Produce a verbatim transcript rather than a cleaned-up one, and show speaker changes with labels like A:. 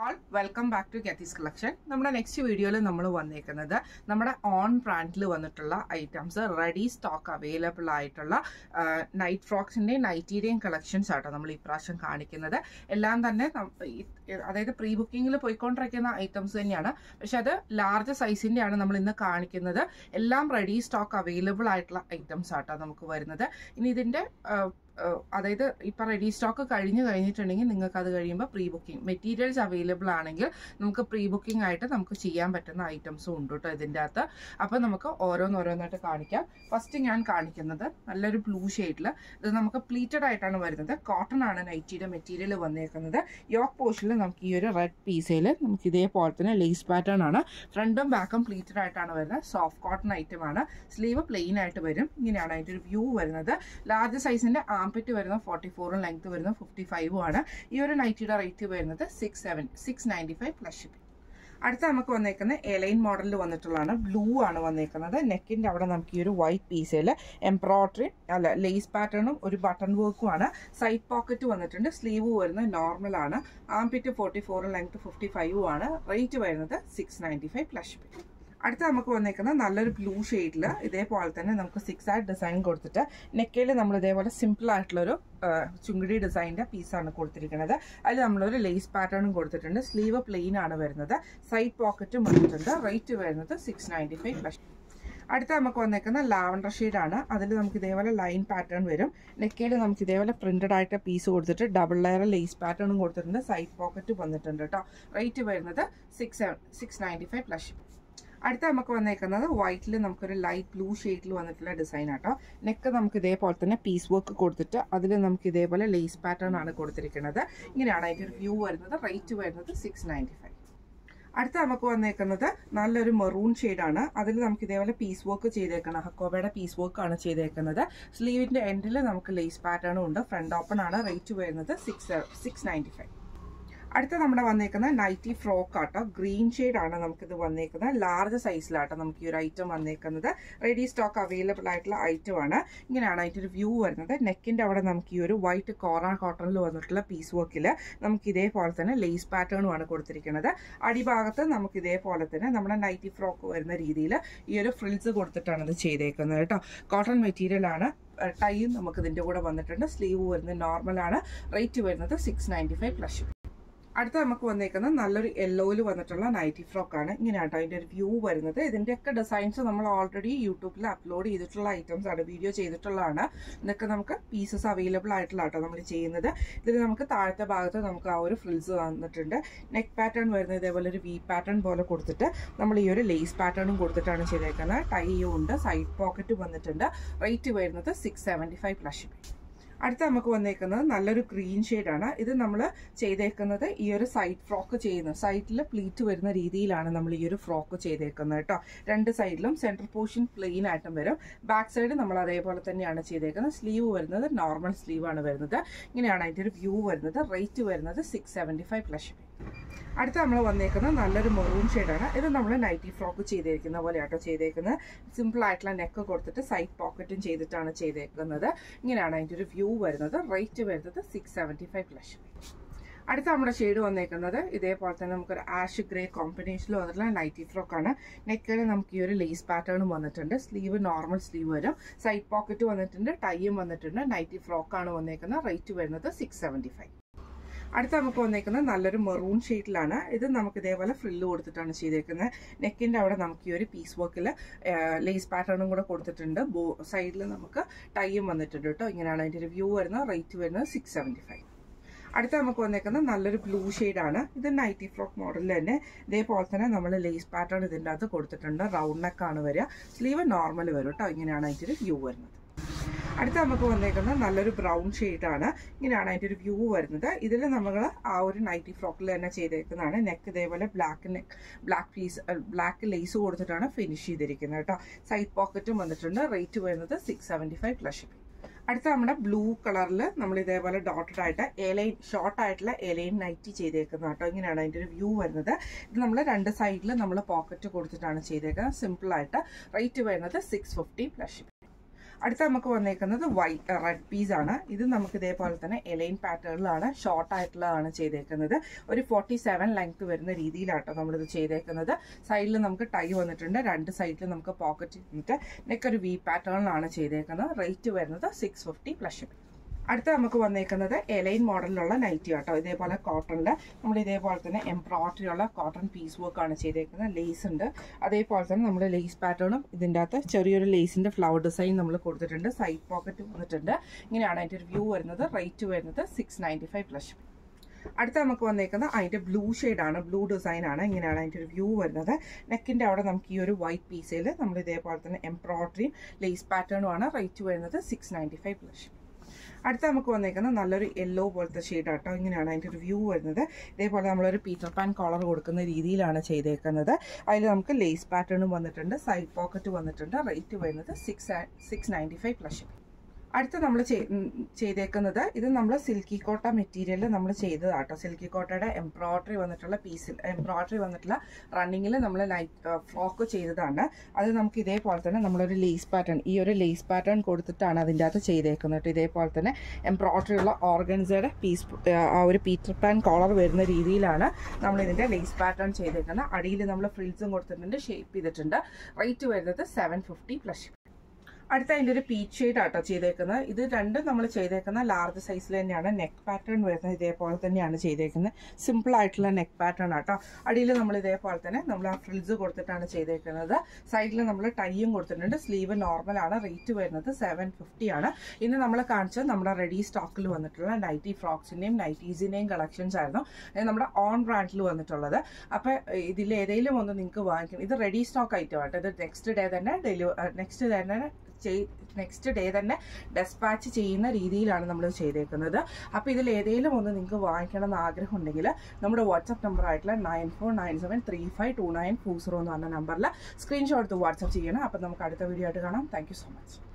A: All welcome back to Kathy's collection. നമ്മുടെ next വീഡിയോയിൽ നമ്മൾ വന്നേക്കുന്നത് നമ്മുടെ ഓൺ ബ്രാൻഡിൽ വന്നിട്ടുള്ള ഐറ്റംസ് റെഡി സ്റ്റോക്ക് അവൈലബിൾ ആയിട്ടുള്ള നൈറ്റ് ഫ്രോക്സിന്റെ നൈറ്റീരിയൻ കളക്ഷൻസ് ആട്ടോ നമ്മൾ ഈ പ്രാവശ്യം കാണിക്കുന്നത്. എല്ലാം തന്നെ അതായത് പ്രീ ബുക്കിംഗിൽ പോയിക്കൊണ്ടിരിക്കുന്ന ഐറ്റംസ് തന്നെയാണ്, പക്ഷെ അത് ലാർജ് സൈസിന്റെ ആണ് നമ്മൾ ഇന്ന് കാണിക്കുന്നത്. എല്ലാം റെഡി സ്റ്റോക്ക് അവൈലബിൾ ആയിട്ടുള്ള ഐറ്റംസ് ആട്ടോ നമുക്ക് വരുന്നത്. ഇനി ഇതിന്റെ അതായത് ഇപ്പം റെഡി സ്റ്റോക്ക് കഴിഞ്ഞ് കഴിഞ്ഞിട്ടുണ്ടെങ്കിൽ നിങ്ങൾക്ക് അത് കഴിയുമ്പോൾ പ്രീ ബുക്കിംഗ് മെറ്റീരിയൽസ് അവൈലബിൾ ആണെങ്കിൽ നമുക്ക് പ്രീ ബുക്കിംഗ് ആയിട്ട് നമുക്ക് ചെയ്യാൻ പറ്റുന്ന ഐറ്റംസും ഉണ്ട് കേട്ടോ ഇതിൻ്റെ അകത്ത്. അപ്പം നമുക്ക് ഓരോന്നോരോന്നായിട്ട് കാണിക്കാം. ഫസ്റ്റ് ഞാൻ കാണിക്കുന്നത് നല്ലൊരു ബ്ലൂ ഷെയ്ഡിൽ, ഇത് നമുക്ക് പ്ലീറ്റഡ് ആയിട്ടാണ് വരുന്നത്. കോട്ടൺ ആണ് നൈറ്റിയുടെ മെറ്റീരിയൽ വന്നേക്കുന്നത്. യോക്ക് പോർഷനിൽ നമുക്ക് ഈ ഒരു റെഡ് പീസയിൽ നമുക്ക് ഇതേപോലെ തന്നെ ലേസ് പാറ്റേൺ ആണ്. ഫ്രണ്ടും ബാക്കും പ്ലീറ്റഡ് ആയിട്ടാണ് വരുന്നത്. സോഫ്റ്റ് കോട്ടൺ ഐറ്റം ആണ്. സ്ലീവ് പ്ലെയിൻ ആയിട്ട് വരും. ഇങ്ങനെയാണ് അതിൻ്റെ ഒരു വ്യൂ വരുന്നത്. ലാർജ് സൈസിന്റെ ആംപിറ്റ് വരുന്ന ഫോർട്ടി ഫോറും ലെങ്ത് വരുന്ന ഫിഫ്റ്റി ഫൈവും ആണ്. ഈ ഒരു നൈറ്റിയുടെ റേറ്റ് വരുന്നത് six seven six ninety five plus shipping. അടുത്ത നമുക്ക് വന്നേക്കുന്നത് എലൈൻ മോഡലിൽ വന്നിട്ടുള്ളതാണ്. ബ്ലൂ ആണ് വന്നേക്കുന്നത്. നെക്കിന്റെ അവിടെ നമുക്ക് ഈ ഒരു വൈറ്റ് പീസിൽ എംബ്രോയിഡറി അല്ല ലേസ് പാറ്റേണും ഒരു ബട്ടൺ വർക്കും ആണ്. സൈഡ് പോക്കറ്റ് വന്നിട്ടുണ്ട്. സ്ലീവ് വരുന്നത് നോർമൽ ആണ്. ആംപിറ്റ് ഫോർട്ടി ഫോറും ലെങ്ത് ഫിഫ്റ്റി ഫൈവും ആണ്. റേറ്റ് വരുന്നത് six ninety five plus shipping. അടുത്ത നമുക്ക് വന്നേക്കുന്നത് നല്ലൊരു ബ്ലൂ ഷെയ്ഡിൽ ഇതേപോലെ തന്നെ നമുക്ക് സിക്സ് ആയിട്ട് ഡിസൈൻ കൊടുത്തിട്ട് നെക്കയിൽ നമ്മൾ ഇതേപോലെ സിമ്പിൾ ആയിട്ടുള്ളൊരു ചുങ്കിടി ഡിസൈനിന്റെ പീസാണ് കൊടുത്തിരിക്കുന്നത്. അതിൽ നമ്മളൊരു ലേസ് പാറ്റേണും കൊടുത്തിട്ടുണ്ട്. സ്ലീവ് പ്ലെയിൻ ആണ് വരുന്നത്. സൈഡ് പോക്കറ്റും വന്നിട്ടുണ്ട്. റേറ്റ് വരുന്നത് സിക്സ് നയൻറ്റി ഫൈവ് പ്ലസ്. അടുത്ത നമുക്ക് വന്നേക്കുന്ന ലാവൻഡർ ഷെയ്ഡാണ്. അതിൽ നമുക്ക് ഇതേപോലെ ലൈൻ പാറ്റേൺ വരും. നെക്കയിൽ നമുക്ക് ഇതേപോലെ പ്രിന്റഡ് ആയിട്ട് പീസ് കൊടുത്തിട്ട് ഡബിൾ ലെയർ ലേസ് പാറ്റേണും കൊടുത്തിട്ടുണ്ട്. സൈഡ് പോക്കറ്റ് വന്നിട്ടുണ്ട് കേട്ടോ. റേറ്റ് വരുന്നത് six six ninety five plus. അടുത്ത നമുക്ക് വന്നേക്കുന്നത് വൈറ്റിൽ നമുക്കൊരു ലൈറ്റ് ബ്ലൂ ഷെയ്ഡിൽ വന്നിട്ടുള്ള ഡിസൈൻ ആട്ടോ. നെക്ക് നമുക്ക് ഇതേപോലെ തന്നെ പീസ് വർക്ക് കൊടുത്തിട്ട് അതിൽ നമുക്ക് ഇതേപോലെ ലേസ് പാറ്റേൺ ആണ് കൊടുത്തിരിക്കുന്നത്. ഇങ്ങനെയാണ് അതിൻ്റെ ഒരു വ്യൂ വരുന്നത്. റേറ്റ് വരുന്നത് സിക്സ് നയൻറ്റി ഫൈവ്. അടുത്ത നമുക്ക് വന്നേക്കുന്നത് നല്ലൊരു മെറൂൺ ഷെയ്ഡാണ്. അതിൽ നമുക്ക് ഇതേപോലെ പീസ് വർക്ക് ചെയ്തേക്കണം. ഹക്കോബയുടെ പീസ് വർക്ക് ആണ് ചെയ്തേക്കുന്നത്. സ്ലീവിന്റെ എൻഡിൽ നമുക്ക് ലേസ് പാറ്റേണും ഉണ്ട്. ഫ്രണ്ട് ഓപ്പൺ ആണ്. റേറ്റ് വരുന്നത് സിക്സ് സിക്സ് നയൻറ്റി ഫൈവ്. അടുത്ത നമ്മുടെ വന്നേക്കുന്ന നൈറ്റി ഫ്രോക്ക് ആട്ടോ. ഗ്രീൻ ഷെയ്ഡ് ആണ് നമുക്കിത് വന്നേക്കുന്നത്. ലാർജ് സൈസിലാട്ടോ നമുക്ക് ഈ ഒരു ഐറ്റം വന്നേക്കുന്നത്. റെഡി സ്റ്റോക്ക് അവൈലബിൾ ആയിട്ടുള്ള ഐറ്റം ആണ്. ഇങ്ങനെയാണ് അതിൻ്റെ ഒരു വ്യൂ വരുന്നത്. നെക്കിന്റെ അവിടെ നമുക്ക് ഈ ഒരു വൈറ്റ് കോറ കോട്ടണിൽ വന്നിട്ടുള്ള പീസ് വർക്കിൽ നമുക്ക് ഇതേപോലെ തന്നെ ലേസ് പാറ്റേണും ആണ് കൊടുത്തിരിക്കുന്നത്. അടിഭാഗത്ത് നമുക്ക് ഇതേപോലെ തന്നെ നമ്മുടെ നൈറ്റി ഫ്രോക്ക് വരുന്ന രീതിയിൽ ഈ ഒരു ഫ്രിൽസ് കൊടുത്തിട്ടാണ് ഇത് ചെയ്തേക്കുന്നത് കേട്ടോ. കോട്ടൺ മെറ്റീരിയൽ ആണ്. ടൈയും നമുക്ക് ഇതിന്റെ കൂടെ വന്നിട്ടുണ്ട്. സ്ലീവ് വരുന്നത് നോർമൽ ആണ്. റേറ്റ് വരുന്നത് സിക്സ് നയൻറ്റി ഫൈവ് പ്ലസ്. അടുത്ത നമുക്ക് വന്നേക്കുന്നത് നല്ലൊരു യെല്ലോയിൽ വന്നിട്ടുള്ള നൈറ്റി ഫ്രോക്ക് ആണ്. ഇങ്ങനെയാട്ടോ അതിൻ്റെ ഒരു വ്യൂ വരുന്നത്. ഇതിൻ്റെയൊക്കെ ഡിസൈൻസ് നമ്മൾ ഓൾറെഡി യൂട്യൂബിൽ അപ്ലോഡ് ചെയ്തിട്ടുള്ള ഐറ്റംസ് ആണ്. വീഡിയോ ചെയ്തിട്ടുള്ളതാണ്. ഇതൊക്കെ നമുക്ക് പീസസ് അവൈലബിൾ ആയിട്ടുള്ള ആട്ടോ നമ്മൾ ചെയ്യുന്നത്. ഇതിൽ നമുക്ക് താഴത്തെ ഭാഗത്ത് നമുക്ക് ആ ഒരു ഫ്രിൽസ് വന്നിട്ടുണ്ട്. നെക്ക് പാറ്റേൺ വരുന്നത് ഇതേപോലെ ഒരു വി പാറ്റേൺ പോലെ കൊടുത്തിട്ട് നമ്മൾ ഈ ഒരു ലേസ് പാറ്റേണും കൊടുത്തിട്ടാണ് ചെയ്തേക്കുന്നത്. ടൈയും ഉണ്ട്. സൈഡ് പോക്കറ്റ് വന്നിട്ടുണ്ട്. റേറ്റ് വരുന്നത് സിക്സ് സെവൻറ്റി ഫൈവ് പ്ലസ്. അടുത്ത നമുക്ക് വന്നേക്കുന്നത് നല്ലൊരു ഗ്രീൻ ഷെയ്ഡാണ്. ഇത് നമ്മൾ ചെയ്തേക്കുന്നത് ഈ ഒരു സൈഡ് ഫ്രോക്ക് ചെയ്യുന്നത്. സൈഡിൽ പ്ലീറ്റ് വരുന്ന രീതിയിലാണ് നമ്മൾ ഈ ഒരു ഫ്രോക്ക് ചെയ്തേക്കുന്നത് കേട്ടോ. രണ്ട് സൈഡിലും സെൻട്രൽ പോർഷൻ പ്ലെയിൻ ആയിട്ടും വരും. ബാക്ക് സൈഡ് നമ്മൾ അതേപോലെ തന്നെയാണ് ചെയ്തേക്കുന്നത്. സ്ലീവ് വരുന്നത് നോർമൽ സ്ലീവ് ആണ് വരുന്നത്. ഇങ്ങനെയാണ് അതിൻ്റെ ഒരു വ്യൂ വരുന്നത്. റേറ്റ് വരുന്നത് സിക്സ് സെവൻറ്റി ഫൈവ് പ്ലസ്. അടുത്ത നമ്മൾ വന്നേക്കുന്നത് നല്ലൊരു മെറൂൺ ഷെയ്ഡാണ്. ഇത് നമ്മൾ നൈറ്റി ഫ്രോക്ക് ചെയ്തേക്കുന്ന പോലെയാട്ടോ ചെയ്തേക്കുന്നത്. സിമ്പിൾ ആയിട്ടുള്ള നെക്ക് കൊടുത്തിട്ട് സൈഡ് പോക്കറ്റും ചെയ്തിട്ടാണ് ചെയ്തേക്കുന്നത്. ഇങ്ങനെയാണ് അതിൻ്റെ ഒരു വ്യൂ വരുന്നത്. റേറ്റ് വരുന്നത് സിക്സ് സെവൻറ്റി ഫൈവ് പ്ലസ്. അടുത്ത നമ്മുടെ ഷെയ്ഡ് വന്നേക്കുന്നത് ഇതേപോലെ തന്നെ നമുക്കൊരു ആഷ് ഗ്രേ കോമ്പിനേഷനിൽ വന്നിട്ടുള്ള നൈറ്റി ഫ്രോക്ക് ആണ്. നെക്കിൽ നമുക്ക് ഈ ഒരു ലേസ് പാറ്റേണും വന്നിട്ടുണ്ട്. സ്ലീവ് നോർമൽ സ്ലീവ് വരും. സൈഡ് പോക്കറ്റ് വന്നിട്ടുണ്ട്. ടൈയും വന്നിട്ടുണ്ട്. നൈറ്റി ഫ്രോക്ക് ആണ് വന്നേക്കുന്നത്. റേറ്റ് വരുന്നത് സിക്സ് സെവൻറ്റി ഫൈവ്. അടുത്ത നമുക്ക് വന്നേക്കുന്നത് നല്ലൊരു മെറൂൺ ഷെയ്ഡിലാണ്. ഇത് നമുക്ക് ഇതേപോലെ ഫ്രില്ല് കൊടുത്തിട്ടാണ് ചെയ്തേക്കുന്നത്. നെക്കിന്റെ അവിടെ നമുക്ക് ഈ ഒരു പീസ് വർക്കിൽ ലേസ് പാറ്റേണും കൂടെ കൊടുത്തിട്ടുണ്ട്. ബോ സൈഡിൽ നമുക്ക് ടൈയും വന്നിട്ടുണ്ട് കേട്ടോ. ഇങ്ങനെയാണ് അതിൻ്റെ ഒരു വ്യൂ വരുന്നത്. റേറ്റ് വരുന്നത് സിക്സ് സെവൻറ്റി ഫൈവ്. അടുത്ത നമുക്ക് വന്നേക്കുന്നത് നല്ലൊരു ബ്ലൂ ഷെയ്ഡാണ്. ഇത് നൈറ്റി ഫ്രോക്ക് മോഡലിൽ തന്നെ ഇതേപോലെ തന്നെ നമ്മൾ ലേസ് പാറ്റേൺ ഇതിൻ്റെ അകത്ത് കൊടുത്തിട്ടുണ്ട്. റൗണ്ട് നെക്കാണ് വരിക. സ്ലീവ് നോർമൽ വരും കേട്ടോ. ഇങ്ങനെയാണ് അതിൻ്റെ ഒരു വ്യൂ വരുന്നത്. അടുത്ത നമുക്ക് വന്നേക്കുന്നത് നല്ലൊരു ബ്രൗൺ ഷെയ്ഡാണ്. ഇങ്ങനെയാണ് അതിൻ്റെ ഒരു വ്യൂ വരുന്നത്. ഇതിൽ നമ്മൾ ആ ഒരു നൈറ്റി ഫ്രോക്കിൽ തന്നെ ചെയ്തേക്കുന്നതാണ്. നെക്ക് ഇതേപോലെ black neck black piece black lace കൊടുത്തിട്ടാണ് ഫിനിഷ് ചെയ്തിരിക്കുന്നത് കേട്ടോ. സൈഡ് പോക്കറ്റും വന്നിട്ടുണ്ട്. റേറ്റ് വരുന്നത് സിക്സ് സെവൻറ്റി ഫൈവ് പ്ലസ്. അടുത്ത നമ്മുടെ ബ്ലൂ കളറിൽ നമ്മൾ ഇതേപോലെ ഡോട്ടഡ് ആയിട്ട് എലൈൻ ഷോർട്ട് ആയിട്ടുള്ള എലൈൻ നൈറ്റി ചെയ്തേക്കുന്നത് കേട്ടോ. ഇങ്ങനെയാണ് അതിൻ്റെ ഒരു വ്യൂ വരുന്നത്. ഇത് നമ്മൾ രണ്ട് സൈഡിൽ നമ്മൾ പോക്കറ്റ് കൊടുത്തിട്ടാണ് ചെയ്തേക്കുന്നത്. സിമ്പിൾ ആയിട്ട്. റേറ്റ് വരുന്നത് സിക്സ് ഫിഫ്റ്റി പ്ലസ്. അടുത്ത നമുക്ക് വന്നേക്കുന്നത് വൈറ്റ് റെഡ് പീസ് ആണ്. ഇത് നമുക്ക് ഇതേപോലെ തന്നെ എലൈൻ പാറ്റേണിലാണ്, ഷോർട്ട് ആയിട്ടുള്ളതാണ് ചെയ്തേക്കുന്നത്. ഒരു ഫോർട്ടി സെവൻ ലെങ്ത് വരുന്ന രീതിയിലാട്ടോ നമ്മളിത് ചെയ്തേക്കുന്നത്. സൈഡിൽ നമുക്ക് ടൈ വന്നിട്ടുണ്ട്, രണ്ട് സൈഡിൽ നമുക്ക് പോക്കറ്റ് വന്നിട്ട് നെക്ക് ഒരു വി പാറ്റേണിലാണ് ചെയ്തേക്കുന്നത്. റേറ്റ് വരുന്നത് സിക്സ് ഫിഫ്റ്റി പ്ലസ് ഷിപ്പിംഗ്. അടുത്ത നമുക്ക് വന്നേക്കുന്നത് എലൈൻ മോഡലിലുള്ള നൈറ്റി കേട്ടോ. ഇതേപോലെ കോട്ടണിൽ നമ്മൾ ഇതേപോലെ തന്നെ എംബ്രോയിഡറി ഉള്ള കോട്ടൺ പീസ് വർക്കാണ് ചെയ്തേക്കുന്നത്. ലേസ് ഉണ്ട്, അതേപോലെ തന്നെ നമ്മൾ ലേസ് പാറ്റേണും ഇതിൻ്റെ അകത്ത് ചെറിയൊരു ലേസിൻ്റെ ഫ്ലവർ ഡിസൈൻ നമ്മൾ കൊടുത്തിട്ടുണ്ട്. സൈഡ് പോക്കറ്റ് വന്നിട്ടുണ്ട്. ഇങ്ങനെയാണ് അതിൻ്റെ ഒരു വ്യൂ വരുന്നത്. റേറ്റ് വരുന്നത് സിക്സ് നയൻറ്റി ഫൈവ് പ്ലസ്. അടുത്ത നമുക്ക് വന്നേക്കുന്നത് അതിൻ്റെ ബ്ലൂ ഷെയ്ഡാണ്, ബ്ലൂ ഡിസൈൻ ആണ്. ഇങ്ങനെയാണ് അതിൻ്റെ ഒരു വ്യൂ വരുന്നത്. നെക്കിൻ്റെ അവിടെ നമുക്ക് ഈ ഒരു വൈറ്റ് പീസിൽ നമ്മൾ ഇതേപോലെ തന്നെ എംബ്രോയിഡറിയും ലേസ് പാറ്റേണും ആണ്. റേറ്റ് വരുന്നത് സിക്സ് നയൻറ്റി ഫൈവ് പ്ലസ്. അടുത്ത നമുക്ക് വന്നേക്കുന്നത് നല്ലൊരു യെല്ലോ പോലത്തെ ഷെയ്ഡ് ആട്ടോ. ഇങ്ങനെയാണ് അതിൻ്റെ ഒരു വ്യൂ വരുന്നത്. ഇതേപോലെ നമ്മളൊരു പീറ്റർ പാൻ കോളർ കൊടുക്കുന്ന രീതിയിലാണ് ചെയ്തേക്കുന്നത്. അതിൽ നമുക്ക് ലേസ് പാറ്റേണും വന്നിട്ടുണ്ട്, സൈഡ് പോക്കറ്റ് വന്നിട്ടുണ്ട്. റേറ്റ് വരുന്നത് six six ninety five plus. അടുത്ത നമ്മൾ ചെയ്തേക്കുന്നത് ഇത് നമ്മൾ സിൽക്കി കോട്ട മെറ്റീരിയലിൽ നമ്മൾ ചെയ്തതാട്ടോ. സിൽക്കി കോട്ടയുടെ എംബ്രോയിഡറി വന്നിട്ടുള്ള പീസിൽ എംബ്രോയിഡറി വന്നിട്ടുള്ള റണ്ണിങ്ങിൽ നമ്മൾ നൈറ്റ് ഫ്രോക്ക് ചെയ്തതാണ്. അത് നമുക്ക് ഇതേപോലെ തന്നെ നമ്മളൊരു ലേസ് പാറ്റേൺ, ഈ ഒരു ലേസ് പാറ്റേൺ കൊടുത്തിട്ടാണ് അതിൻ്റെ അകത്ത് ചെയ്തേക്കുന്നത്. ഇതേപോലെ തന്നെ എംബ്രോയിഡറി ഉള്ള ഓർഗൻസയുടെ പീസ്, ആ ഒരു പീറ്റർ പാൻ കോളർ വരുന്ന രീതിയിലാണ് നമ്മൾ ഇതിൻ്റെ ലേസ് പാറ്റേൺ ചെയ്തേക്കുന്നത്. അടിയിൽ നമ്മൾ ഫ്രിൽസും കൊടുത്തിട്ടുണ്ട്, ഷേപ്പ് ചെയ്തിട്ടുണ്ട്. റേറ്റ് വരുന്നത് സെവൻ ഫിഫ്റ്റി പ്ലസ്. അടുത്ത അതിൻ്റെ ഒരു പീച്ച് ഷെയ്ഡ് ആട്ടോ ചെയ്തേക്കുന്നത്. ഇത് രണ്ടും നമ്മൾ ചെയ്തേക്കുന്ന ലാർജ് സൈസിൽ തന്നെയാണ്. നെക്ക് പാറ്റേൺ വരുന്നത് ഇതേപോലെ തന്നെയാണ് ചെയ്തേക്കുന്നത്. സിമ്പിൾ ആയിട്ടുള്ള നെക്ക് പാറ്റേൺ ആട്ടോ. അടിയിൽ നമ്മൾ ഇതേപോലെ തന്നെ നമ്മൾ ആ ഫ്രിൽസ് കൊടുത്തിട്ടാണ് ചെയ്തേക്കുന്നത്. സൈഡിൽ നമ്മൾ ടൈയും കൊടുത്തിട്ടുണ്ട്. സ്ലീവ് നോർമലാണ്. റേറ്റ് വരുന്നത് സെവൻ ഫിഫ്റ്റി ആണ്. ഇന്ന് നമ്മൾ കാണിച്ചത് നമ്മുടെ റെഡി സ്റ്റോക്കിൽ വന്നിട്ടുള്ള നൈറ്റി ഫ്രോക്സിൻ്റെയും നൈറ്റീസിൻ്റെയും കളക്ഷൻസ് ആയിരുന്നു നമ്മുടെ ഓൺ ബ്രാൻഡിൽ വന്നിട്ടുള്ളത്. അപ്പോൾ ഇതിൽ ഏതെങ്കിലും ഒന്ന് നിങ്ങൾക്ക് വാങ്ങിക്കണം. ഇത് റെഡി സ്റ്റോക്ക് ഐറ്റം ആട്ടോ. ഇത് നെക്സ്റ്റ് ഡേ തന്നെ ഡെലിവറി നെക്സ്റ്റ് തന്നെ നെക്സ്റ്റ് ഡേ തന്നെ ഡെസ്പാച്ച് ചെയ്യുന്ന രീതിയിലാണ് നമ്മൾ ചെയ്തേക്കുന്നത്. അപ്പോൾ ഇതിൽ ഏതെങ്കിലും ഒന്ന് നിങ്ങൾക്ക് വാങ്ങിക്കണം എന്ന് ആഗ്രഹം ഉണ്ടെങ്കിൽ നമ്മുടെ വാട്സപ്പ് നമ്പർ ആയിട്ടുള്ള nine four nine seven three five two nine four zero എന്ന് പറഞ്ഞ നമ്പറിൽ സ്ക്രീൻഷോട്ട് എടുത്ത് വാട്സപ്പ് ചെയ്യണം. അപ്പോൾ നമുക്ക് അടുത്ത വീഡിയോ ആയിട്ട് കാണാം. Thank you so much.